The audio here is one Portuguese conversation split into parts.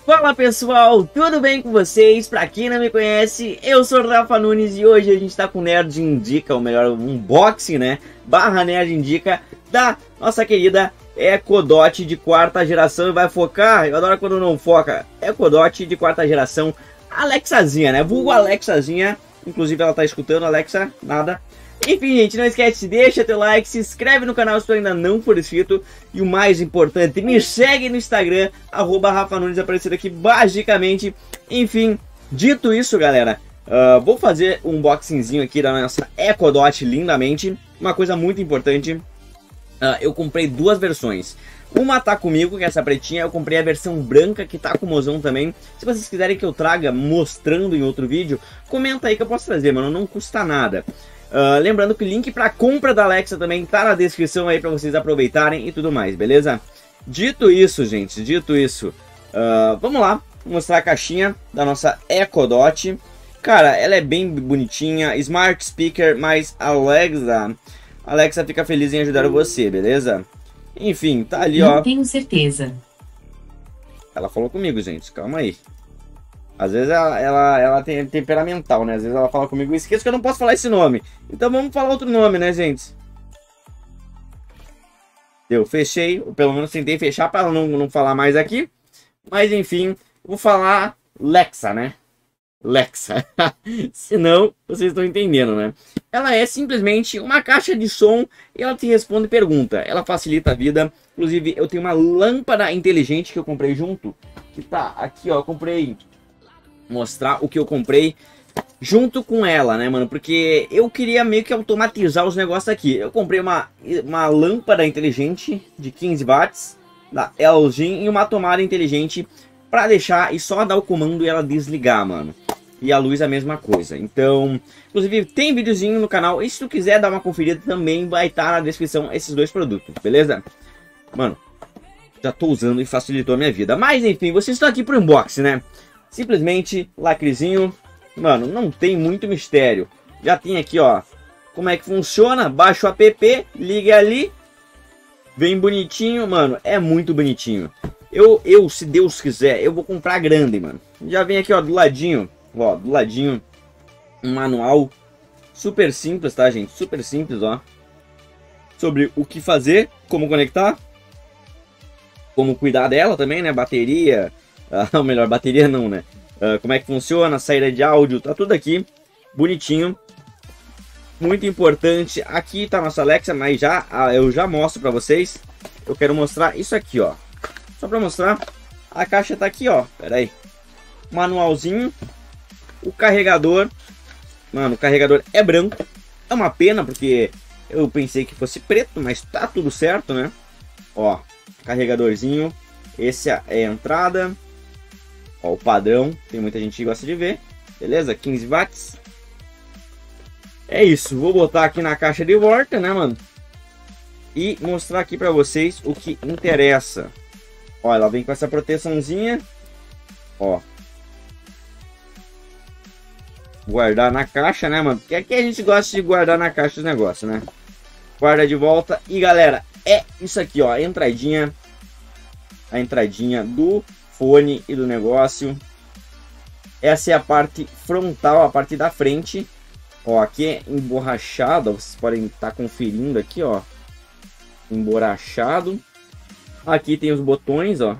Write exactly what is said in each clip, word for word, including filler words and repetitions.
Fala pessoal, tudo bem com vocês? Pra quem não me conhece, eu sou o Rafa Nunes e hoje a gente tá com o Nerd Indica, ou melhor, um unboxing, né? Barra Nerd Indica da nossa querida Echo Dot de quarta geração. E vai focar, eu adoro quando não foca, Echo Dot de quarta geração, Alexazinha, né? Vulgo Alexazinha, inclusive ela tá escutando, Alexa, nada. Enfim, gente, não esquece, deixa teu like, se inscreve no canal se tu ainda não for inscrito. E o mais importante, me segue no Instagram, arroba Rafa Nunes, aparecendo aqui basicamente. Enfim, dito isso, galera, uh, vou fazer um unboxingzinho aqui da nossa Echo Dot lindamente. Uma coisa muito importante, uh, eu comprei duas versões. Uma tá comigo, que é essa pretinha, eu comprei a versão branca, que tá com o mozão também. Se vocês quiserem que eu traga mostrando em outro vídeo, comenta aí que eu posso trazer, mano, não custa nada. Uh, lembrando que o link para compra da Alexa também tá na descrição aí para vocês aproveitarem e tudo mais, beleza? Dito isso, gente, dito isso, uh, vamos lá mostrar a caixinha da nossa Echo Dot. Cara, ela é bem bonitinha, Smart Speaker, mas Alexa, Alexa fica feliz em ajudar você, beleza? Enfim, tá ali, ó. Não tenho certeza. Ela falou comigo, gente, calma aí. Às vezes ela, ela, ela tem temperamental, né? Às vezes ela fala comigo, esqueço que eu não posso falar esse nome. Então vamos falar outro nome, né, gente? Eu fechei, ou pelo menos tentei fechar para não, não falar mais aqui. Mas enfim, vou falar Lexa, né? Lexa. Senão, vocês estão entendendo, né? Ela é simplesmente uma caixa de som e ela te responde pergunta. Ela facilita a vida. Inclusive, eu tenho uma lâmpada inteligente que eu comprei junto. Que tá aqui, ó, eu comprei... mostrar o que eu comprei junto com ela, né, mano? Porque eu queria meio que automatizar os negócios aqui. Eu comprei uma, uma lâmpada inteligente de quinze watts da L G e uma tomada inteligente para deixar e só dar o comando e ela desligar, mano. E a luz a mesma coisa. Então, inclusive tem videozinho no canal. E se tu quiser dar uma conferida também vai estar na descrição esses dois produtos, beleza? Mano, já tô usando e facilitou a minha vida. Mas enfim, vocês estão aqui pro unboxing, né? Simplesmente lacrezinho, mano, não tem muito mistério. Já tem aqui, ó, como é que funciona. Baixa o app, liga ali, bem bonitinho, mano, é muito bonitinho. Eu, eu, se Deus quiser, eu vou comprar grande, mano. Já vem aqui, ó, do ladinho, ó, do ladinho, um manual super simples, tá, gente? Super simples, ó, sobre o que fazer, como conectar, como cuidar dela também, né, bateria... Ah, melhor, bateria não, né? Uh, como é que funciona, saída de áudio, tá tudo aqui, bonitinho. Muito importante, aqui tá a nossa Alexa, mas já uh, eu já mostro pra vocês. Eu quero mostrar isso aqui, ó. Só pra mostrar, a caixa tá aqui, ó, pera aí. Manualzinho, o carregador. Mano, o carregador é branco. É uma pena, porque eu pensei que fosse preto, mas tá tudo certo, né? Ó, carregadorzinho. Esse é a entrada. Ó, o padrão, tem muita gente que gosta de ver, beleza? quinze watts. É isso, vou botar aqui na caixa de volta, né, mano? E mostrar aqui pra vocês o que interessa. Ó, ela vem com essa proteçãozinha. Ó. Guardar na caixa, né, mano? Porque aqui a gente gosta de guardar na caixa os negócios, né? Guarda de volta. E, galera, é isso aqui, ó, a entradinha. A entradinha do... fone e do negócio. Essa é a parte frontal, a parte da frente. Ó, aqui é emborrachado, vocês podem estar conferindo aqui, ó. Emborrachado. Aqui tem os botões, ó.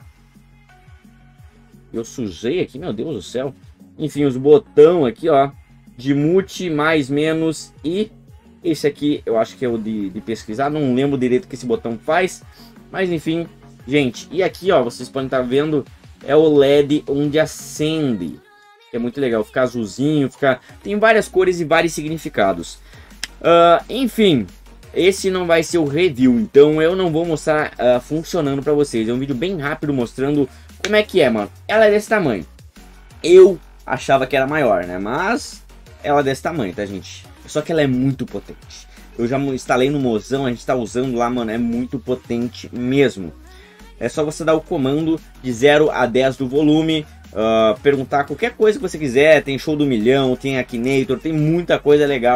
Eu sujei aqui, meu Deus do céu. Enfim, os botões aqui, ó. De multi, mais, menos. E esse aqui, eu acho que é o de, de pesquisar. Não lembro direito o que esse botão faz. Mas enfim, gente. E aqui, ó, vocês podem estar vendo... é o L E D onde acende. É muito legal, fica azulzinho, fica... tem várias cores e vários significados. Uh, enfim, esse não vai ser o review, então eu não vou mostrar uh, funcionando para vocês. É um vídeo bem rápido mostrando como é que é, mano. Ela é desse tamanho. Eu achava que era maior, né? Mas ela é desse tamanho, tá, gente? Só que ela é muito potente. Eu já instalei no mozão, a gente tá usando lá, mano. É muito potente mesmo. É só você dar o comando de zero a dez do volume, uh, perguntar qualquer coisa que você quiser. Tem show do milhão, tem Akinator, tem muita coisa legal.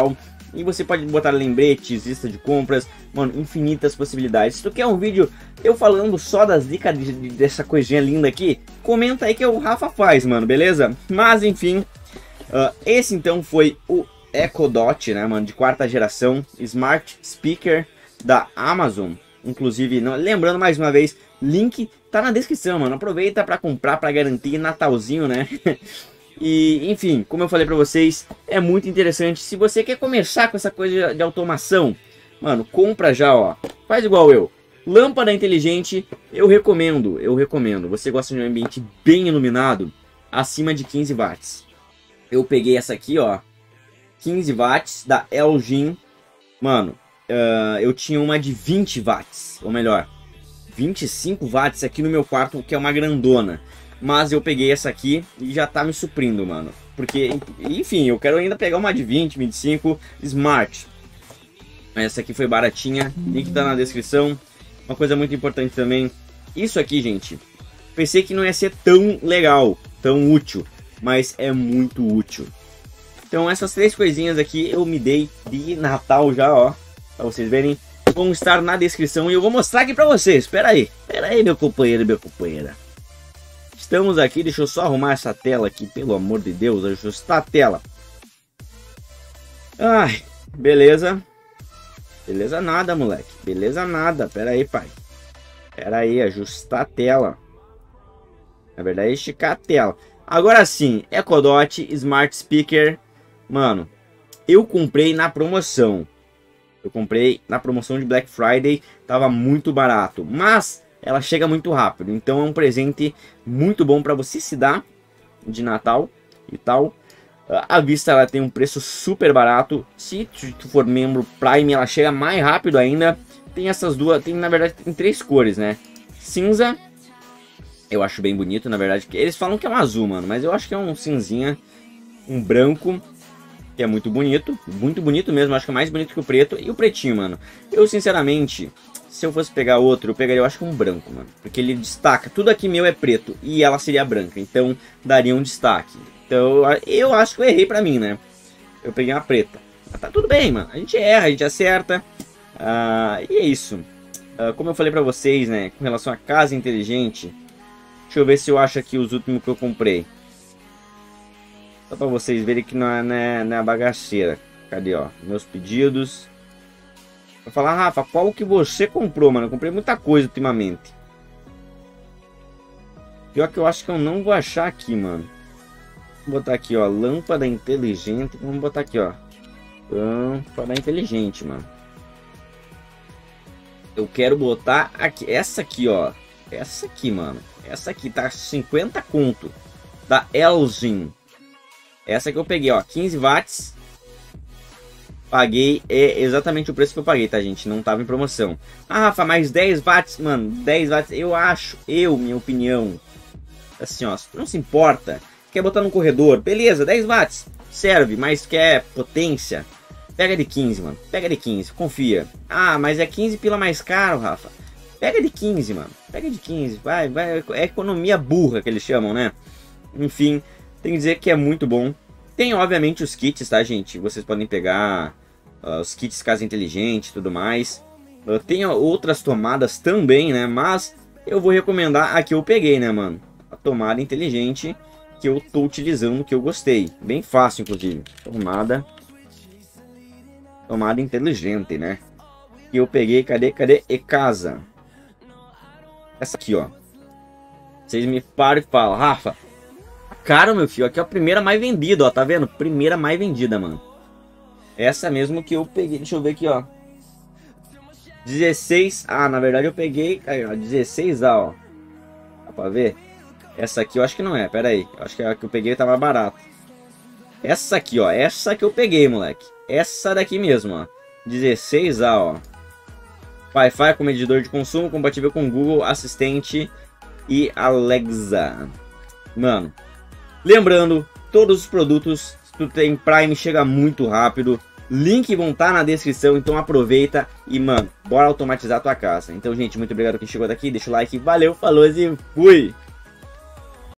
e você pode botar lembretes, lista de compras, mano, infinitas possibilidades. Se tu quer um vídeo eu falando só das dicas de, de, dessa coisinha linda aqui, comenta aí que o Rafa faz, mano, beleza? Mas enfim, uh, esse então foi o Echo Dot, né, mano, de quarta geração, Smart Speaker da Amazon. Inclusive, não, lembrando mais uma vez, link tá na descrição, mano. Aproveita para comprar, para garantir Natalzinho, né? E, enfim, como eu falei para vocês, é muito interessante. Se você quer começar com essa coisa de automação, mano, compra já, ó. Faz igual eu. Lâmpada inteligente, eu recomendo, eu recomendo. Você gosta de um ambiente bem iluminado, acima de quinze watts. Eu peguei essa aqui, ó, quinze watts da Elgin. Mano, uh, eu tinha uma de vinte watts, ou melhor, vinte e cinco watts aqui no meu quarto, que é uma grandona. Mas eu peguei essa aqui e já tá me suprindo, mano. Porque, enfim, eu quero ainda pegar uma de vinte, vinte e cinco Smart. Essa aqui foi baratinha, link tá na descrição. Uma coisa muito importante também, isso aqui, gente, pensei que não ia ser tão legal, tão útil, mas é muito útil. Então essas três coisinhas aqui eu me dei de Natal já, ó, pra vocês verem. Vão estar na descrição e eu vou mostrar aqui pra vocês. Espera aí, espera aí, meu companheiro e minha companheira. Estamos aqui, deixa eu só arrumar essa tela aqui, pelo amor de Deus, ajustar a tela. Ai, beleza. Beleza nada, moleque. Beleza nada. Pera aí, pai. Pera aí, ajustar a tela. Na verdade, esticar a tela. Agora sim, Echo Dot Smart Speaker. Mano, eu comprei na promoção. Eu comprei na promoção de Black Friday. Tava muito barato. Mas ela chega muito rápido. Então é um presente muito bom para você se dar de Natal e tal. À vista ela tem um preço super barato. Se tu for membro Prime, ela chega mais rápido ainda. Tem essas duas, tem na verdade tem três cores, né? Cinza, eu acho bem bonito, na verdade. Eles falam que é um azul, mano, mas eu acho que é um cinzinha. Um branco, que é muito bonito. Muito bonito mesmo, acho que é mais bonito que o preto. E o pretinho, mano. Eu, sinceramente, se eu fosse pegar outro, eu pegaria, eu acho que um branco, mano. Porque ele destaca, tudo aqui meu é preto e ela seria branca, então daria um destaque. Então, eu acho que eu errei pra mim, né? Eu peguei uma preta. Mas tá tudo bem, mano. A gente erra, a gente acerta. Ah, e é isso. Ah, como eu falei pra vocês, né? Com relação à casa inteligente. Deixa eu ver se eu acho aqui os últimos que eu comprei. Só pra vocês verem que não é, não é, não é bagaceira. Cadê, ó? Meus pedidos. Vou falar, Rafa, qual que você comprou, mano? Eu comprei muita coisa ultimamente. Pior que eu acho que eu não vou achar aqui, mano. Vou botar aqui, ó, lâmpada inteligente. Vamos botar aqui, ó, lâmpada inteligente, mano. Eu quero botar aqui, essa aqui, ó, essa aqui, mano. Essa aqui tá cinquenta conto, da Elgin. Essa que eu peguei, ó, quinze watts. Paguei, é exatamente o preço que eu paguei, tá, gente? Não tava em promoção. Ah, Rafa, mais dez watts, mano, dez watts, eu acho, eu, minha opinião, assim, ó, não se importa. Quer botar no corredor, beleza, dez watts, serve, mas quer potência, pega de quinze, mano, pega de quinze, confia. Ah, mas é quinze pila mais caro, Rafa. Pega de quinze, mano, pega de quinze, vai, vai, é economia burra que eles chamam, né? Enfim, tem que dizer que é muito bom. Tem, obviamente, os kits, tá, gente? Vocês podem pegar uh, os kits casa inteligente e tudo mais. Uh, tem outras tomadas também, né? Mas eu vou recomendar a que eu peguei, né, mano? A tomada inteligente que eu tô utilizando, que eu gostei. Bem fácil, inclusive. Tomada. Tomada inteligente, né? Que eu peguei, cadê, cadê? E casa. Essa aqui, ó. Vocês me param e falam, Rafa, caro, meu filho, aqui é a primeira mais vendida, ó, tá vendo? Primeira mais vendida, mano. Essa mesmo que eu peguei, deixa eu ver aqui, ó. dezesseis, ah, na verdade eu peguei, aí, ó, dezesseis A, ó. Dá pra ver? Essa aqui eu acho que não é, pera aí. Eu acho que a que eu peguei tá mais barata. Essa aqui, ó, essa que eu peguei, moleque. Essa daqui mesmo, ó. dezesseis A, ó. Wi-Fi com medidor de consumo, compatível com Google Assistente e Alexa. Mano, lembrando, todos os produtos, se tu tem Prime, chega muito rápido. Link vão estar na descrição, então aproveita e, mano, bora automatizar a tua casa. Então, gente, muito obrigado quem chegou daqui, deixa o like, valeu, falou e fui!